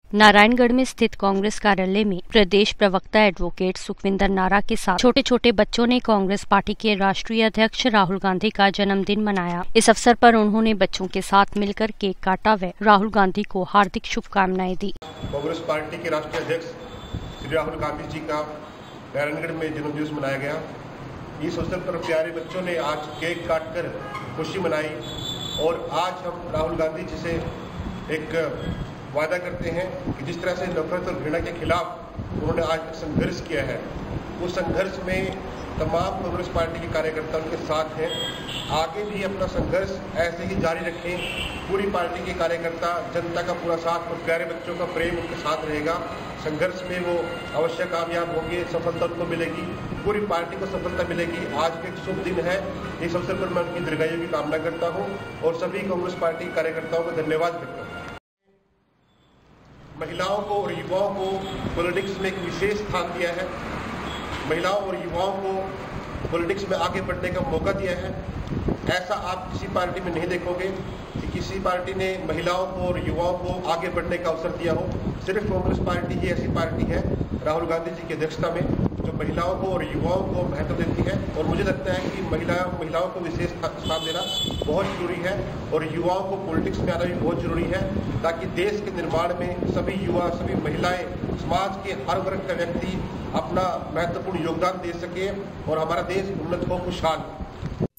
नारायणगढ़ में स्थित कांग्रेस कार्यालय में प्रदेश प्रवक्ता एडवोकेट सुखविंदर नारा के साथ छोटे छोटे बच्चों ने कांग्रेस पार्टी के राष्ट्रीय अध्यक्ष राहुल गांधी का जन्मदिन मनाया। इस अवसर पर उन्होंने बच्चों के साथ मिलकर केक काटा व राहुल गांधी को हार्दिक शुभकामनाएं दी। कांग्रेस पार्टी के राष्ट्रीय अध्यक्ष श्री राहुल गांधी जी का नारायणगढ़ में जन्मदिवस मनाया गया। इस अवसर पर प्यारे बच्चों ने आज केक काटकर खुशी मनाई और आज हम राहुल गांधी जी से एक वादा करते हैं कि जिस तरह से नफरत और घृणा के खिलाफ उन्होंने आज संघर्ष किया है, उस संघर्ष में तमाम कांग्रेस पार्टी के कार्यकर्ता उनके साथ हैं। आगे भी अपना संघर्ष ऐसे ही जारी रखें। पूरी पार्टी के कार्यकर्ता, जनता का पूरा साथ और प्यारे बच्चों का प्रेम उनके साथ रहेगा। संघर्ष में वो अवश्य कामयाब होंगे, सफलता उनको मिलेगी, पूरी पार्टी को सफलता मिलेगी। आज के एक शुभ दिन है, इस अवसर पर मैं उनकी दीर्घायु की कामना करता हूँ और सभी कांग्रेस पार्टी कार्यकर्ताओं को धन्यवाद करता हूँ। महिलाओं को और युवाओं को पॉलिटिक्स में एक विशेष स्थान दिया है। महिलाओं और युवाओं को पॉलिटिक्स में आगे बढ़ने का मौका दिया है। ऐसा आप किसी पार्टी में नहीं देखोगे कि किसी पार्टी ने महिलाओं को और युवाओं को आगे बढ़ने का अवसर दिया हो। सिर्फ कांग्रेस पार्टी ही ऐसी पार्टी है राहुल गांधी जी की अध्यक्षता में जो महिलाओं को और युवाओं को महत्व देती है। और मुझे लगता है कि महिलाओं को विशेष स्थान देना बहुत जरूरी है और युवाओं को पॉलिटिक्स में आना भी बहुत जरूरी है, ताकि देश के निर्माण में सभी युवा, सभी महिलाएं, समाज के हर वर्ग का व्यक्ति अपना महत्वपूर्ण योगदान दे सके और हमारा देश उन्नत हो, खुशहाल।